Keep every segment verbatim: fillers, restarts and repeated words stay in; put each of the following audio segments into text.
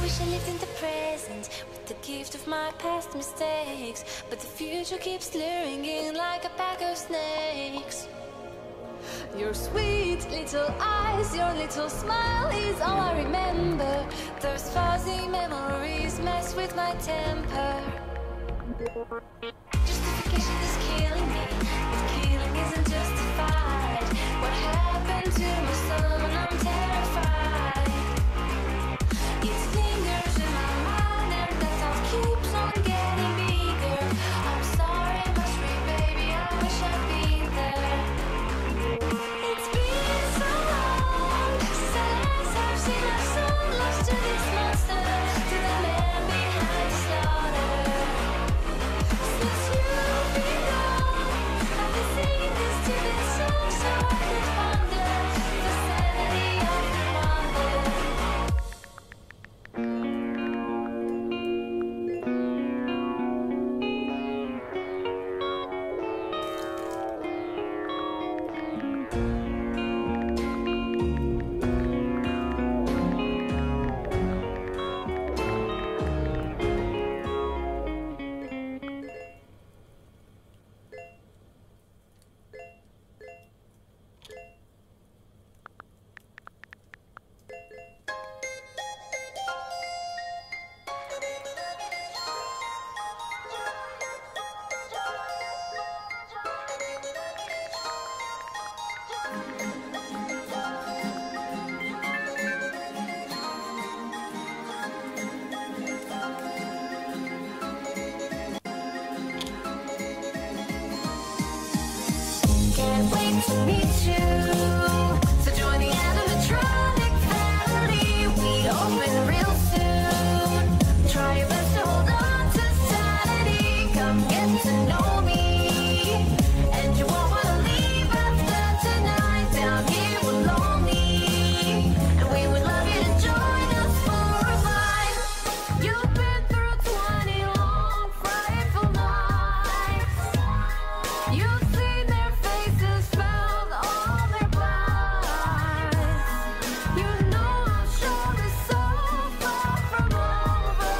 wish I lived in the present with the gift of my past mistakes, but the future keeps luring in like a pack of snakes. Your sweet little eyes, your little smile is all I remember. Those fuzzy memories mess with my temper. Justification is killing me, but killing isn't justified. What happened to my son? I'm terrified. It lingers in my mind and that thought keeps on getting bigger. I'm sorry, must be, baby, I wish I'd been there. It's been so long since I've seen our son lost to this monster, to the man behind the slaughter. Since you've been gone, I've been singing this to this song so I could ponder the sanity of the wonder. Can't wait to meet you. So join the animatronic family. We open real soon. Try your best to hold on to sanity. Come get to know me, and you won't wanna leave after tonight. Down here we're lonely, and we would love you to join us for a ride. You've been through twenty long frightful nights. You've seen their faces, felt all their lies. You know our show is so far from over.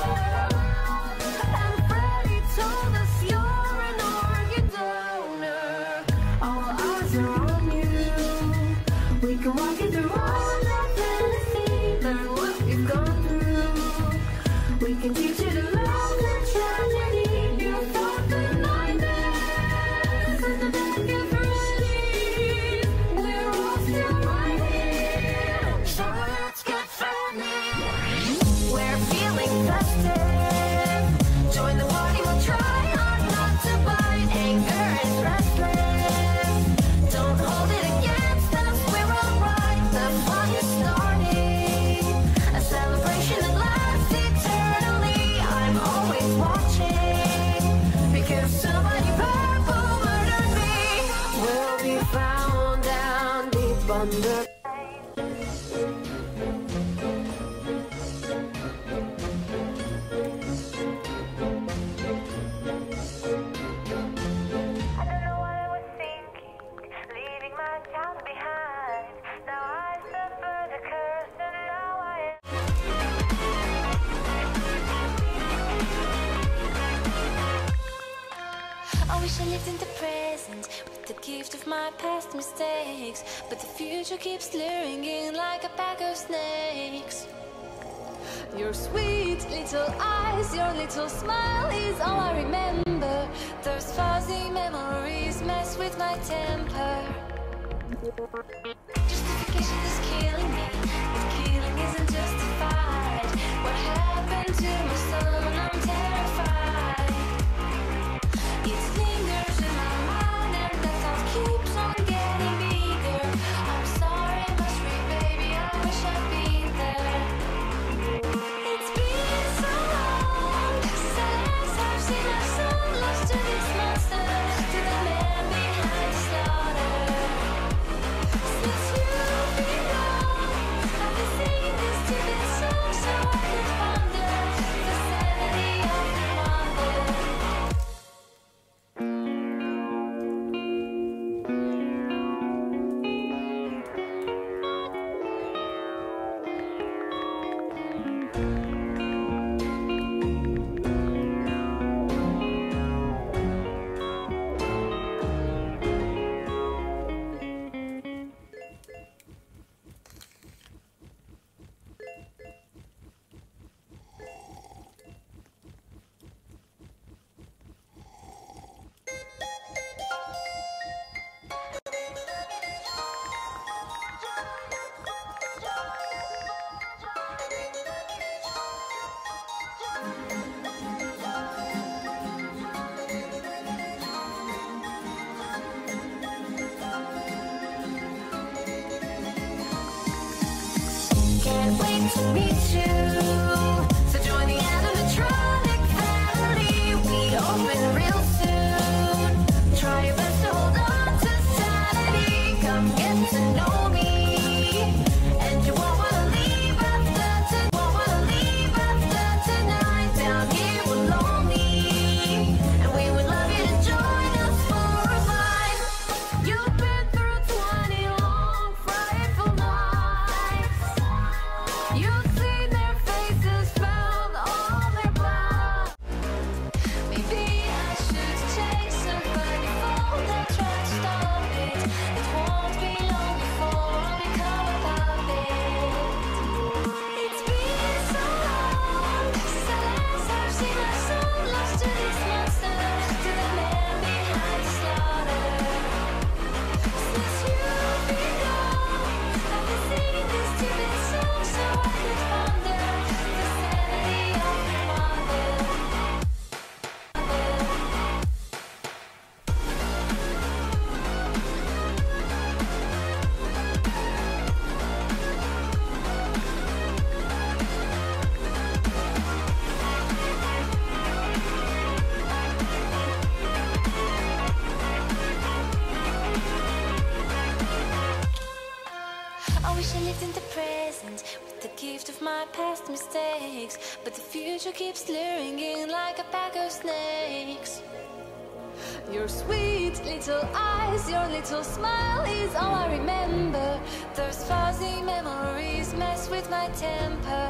And Freddie told us you're an organ donor. All eyes are on you. We can walk you through all that fantasy, learn what you've gone through. We can teach you to love the tragedy. You fought the nightmares and the dark and ready. We're all still right here, so let's get friendly. We're feeling festive. Join the party, we'll try hard not to bite. Anger is restless. Don't hold it against us, we're alright. The fun is starting, a celebration that lasts eternally. I'm always watching, because somebody purple murdered me. We'll be found down deep under. I don't know what I was thinking, leaving my child behind. Now I suffer the curse and now I am. I wish I lived in the present with the gift of my past mistakes, but the future keeps luring in like a pack of snakes. Your sweet little eyes, your little smile is all I remember. Those fuzzy memories mess with my temper. Justification is killing me, but killing isn't justified. What happened to my son? I'm terrified. It lingers in my mind and that thought keeps on getting bigger. I'm sorry, must be, baby, I wish I'd been there. It's been so long since I've seen our son lost to this monster, to the man behind the slaughter. Since can't wait to meet you. So join the animatronic family. We open real soon. Try your best to hold on to sanity. Come get to know me, and you won't wanna leave after tonight. Won't wanna leave after tonight. Down here we're lonely, and we would love you to join us for a ride. You've been through twenty long frightful nights. You've seen their faces, found all their blood. Maybe I should chase somebody before they try to stop it. It won't be long before I become a puppet. It's been so long since the last I've seen my soul lost to this monster, to the man behind the slaughter. Since you've been gone, I've been singing this stupid song so I could ponder the sanity of your wonder. I wish I lived in the present with the gift of my past mistakes, but the future keeps luring in like a pack of snakes. Your sweet little eyes, your little smile is all I remember. Those fuzzy memories mess with my temper.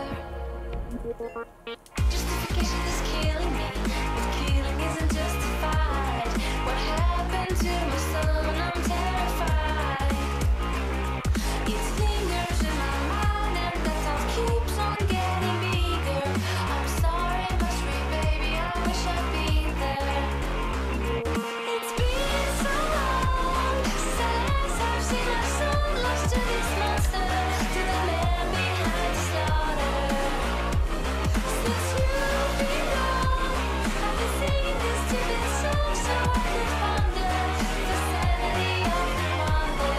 Justification is killing me, but killing isn't justified. What happened to my son? I'm terrified. It lingers in my mind, and that thought keeps on getting bigger. I'm sorry, must be, baby, I wish I'd been there. It's been so long since the last I've seen my soul lost to this monster, to the man behind the slaughter. Since you've been gone, I've been singing this stupid song so I could ponder the sanity of your wonder.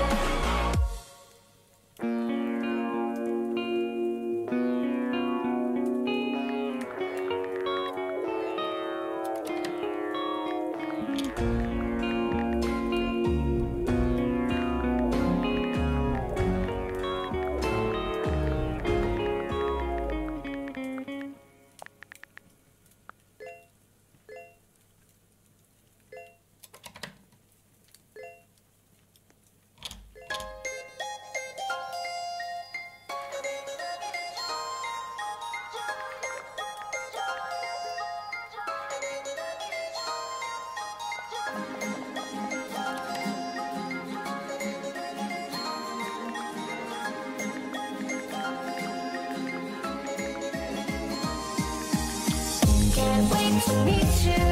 Can't wait to meet you.